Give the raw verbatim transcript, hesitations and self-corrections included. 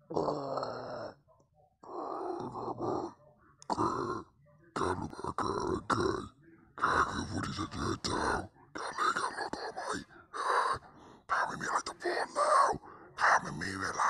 แกรู้ไหมแกแกแกคือผู้ที่จะเจอเจ้าแกเลยกันเราต่อไหมข้าไม่มีอะไรจะพูดแล้วข้าไม่มีเวลา